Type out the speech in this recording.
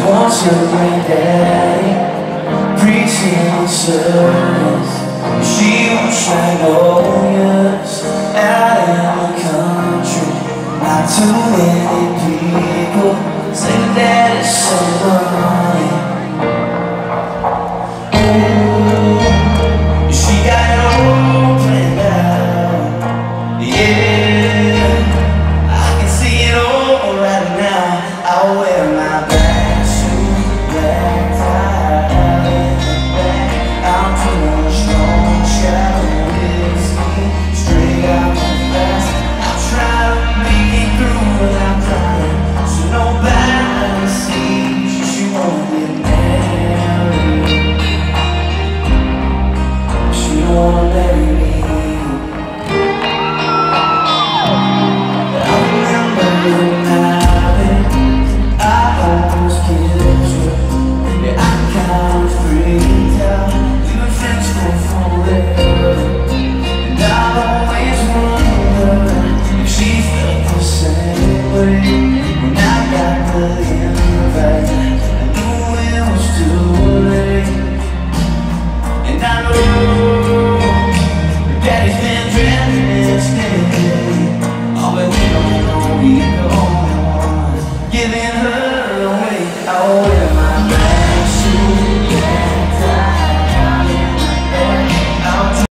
wants your granddaddy preaching on service. She won't try lawyers out in the country. Not too many people say that daddy's so